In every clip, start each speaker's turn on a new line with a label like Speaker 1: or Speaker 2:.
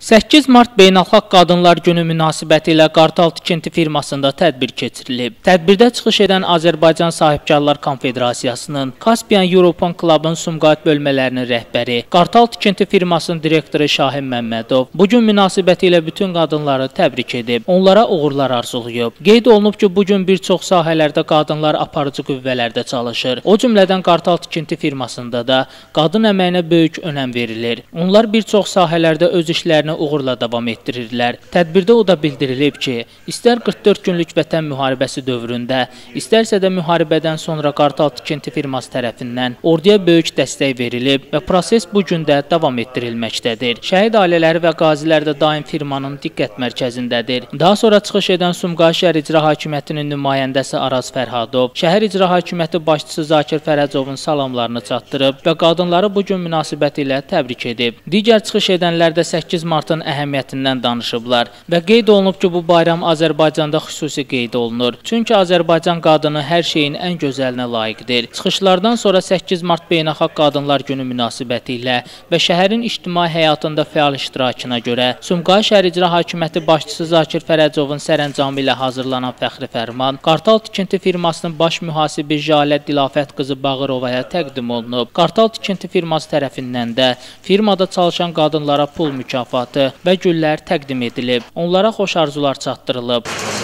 Speaker 1: 8 Mart Beynəlxalq Qadınlar Günü münasibəti ilə Qartal Tikinti firmasında tədbir keçirilib. Tədbirdə çıxış edən Azərbaycan Sahibkarlar Konfederasiyasının, Caspian European Club'ın Sumqayıt bölmələrinin rəhbəri, Qartal Tikinti firmasının direktoru Şahin Məmmədov bu gün münasibəti ilə bütün qadınları təbrik edib, onlara uğurlar arzulayıb. Qeyd olunub ki, bu gün bir çox sahələrdə qadınlar aparıcı qüvvələrdə çalışır. O cümlədən Qartal Tikinti firmasında da qadın əməyinə böyük önəm verilir. Onlar bir çox sahələrdə öz işlərini uğurla davam etdirirlər. Tədbirdə o da bildirilib ki, istər 44 günlük vətən müharibəsi dövründə, istərsə də müharibədən sonra Qartal Tikinti firması tərəfindən orduya böyük dəstək verilib və proses bu gün də davam etdirilməkdədir. Şəhid ailələri və qazilər də daim firmanın diqqət mərkəzindədir. Daha sonra çıxış edən Sumqayıt şəhər İcra Hakimiyyətinin nümayəndəsi Araz Fərhadov, şəhər İcra Hakimiyyəti başçısı Zakir Fərəcovun salamlarını çatdırıb və qadınları bu gün münasibəti ilə təbrik edib. Digər çıxış edənlər də 8 Martın əhəmiyyətindən danışıblar və qeyd olunub ki, bu bayram Azərbaycanda xüsusi qeyd olunur. Çünki Azərbaycan qadını hər şeyin ən gözəlinə layiqdir. Çıxışlardan sonra 8 Mart Beynəlxalq Qadınlar Günü münasibəti ilə və şəhərin ictimai həyatında fəal iştirakına görə Sumqayıt şəhər İcra Hakimiyyəti başçısı Zakir Fərəcovun sərəncamı ilə hazırlanan fəxri fərman Qartal Tikinti firmasının baş mühasibi Jalə Dilafət qızı Bağırovaya təqdim olunub. Qartal Tikinti firması tərəfindən də firmada çalışan qadınlara pul mükafatı və güllər təqdim edilib. Onlara xoş arzular çatdırılıb.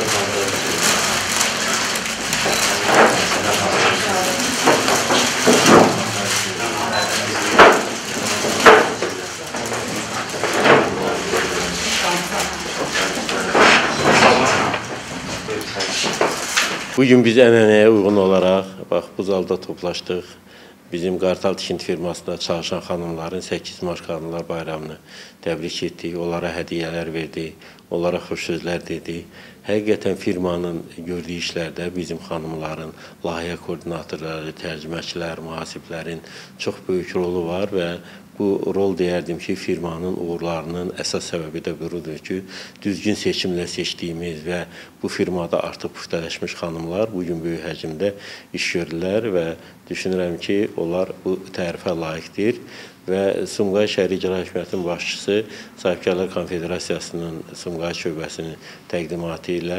Speaker 2: Bugün biz ənənəyə uyğun olaraq bu zalda toplaşdıq. Bizim Qartal Tikinti firmasında çalışan xanımların 8 Mart Qadınlar Bayramını təbrik etdik, onlara hədiyyələr verdik, onlara xoş sözlər dedik. Həqiqətən firmanın gördüyü işlərdə bizim xanımların, layihə koordinatorları, tərcüməçilər, mühasiblərin çox böyük rolu var və bu rol deyərdim ki, firmanın uğurlarının əsas səbəbi də budur ki, düzgün seçimlə seçdiyimiz və bu firmada artıq puxtələşmiş xanımlar bugün böyük həcmdə iş görürlər və düşünürəm ki, onlar bu tərifə layiqdir. Və Sumqayıt şəhər İcra Hakimiyyətinin başçısı Sahibkarlar Konfederasiyasının Sumqayıt şöbəsinin təqdimatı ilə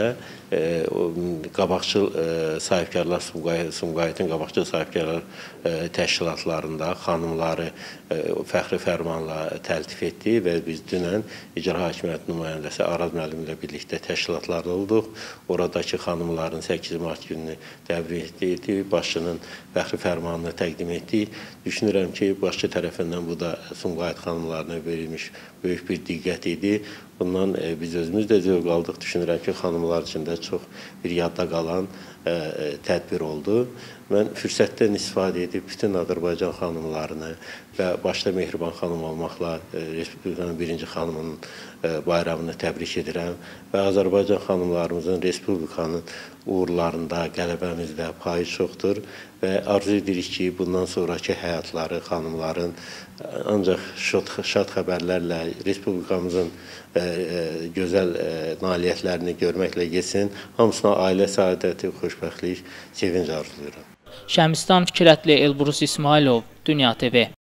Speaker 2: qabaqcıl sahibkarlar Sumqayıtın qabaqcıl sahibkarlar təşkilatlarında xanımları fəxri fərmanla təltif etdi və biz dünən İcra Hakimiyyətinin nümayəndəsi Araz müəllim ilə birlikdə təşkilatlarda olduq. Oradakı xanımların 8 Mart gününü təbrik etdik, başçının fəxri fərmanını təqdim etdik. Düşünürəm ki, başçı tərəfindən bu da Sumqayıt xanımlarına verilmiş böyük bir diqqət idi. Bundan biz özümüz də zövq aldıq. Düşünürəm ki, xanımlar üçün də çox bir yadda qalan tədbir oldu. Mən fürsətdən istifadə edib bütün Azərbaycan xanımlarını və başda Mehriban xanım olmaqla Respublikanın birinci xanımının bayramını təbrik edirəm və Azərbaycan xanımlarımızın Respublikanın uğurlarında, qələbəmizdə payı çoxdur və arzu edirik ki, bundan sonraki həyatları xanımların ancaq şad xəbərlərlə Respublikamızın gözəl nailiyyətlərini görməklə geçsin. Hamısına ailə səadəti, xoşbəxtlik, sevinc arzulayıram.
Speaker 1: Şəmistan Fikrətli, Elbrus İsmailov, Dünya TV.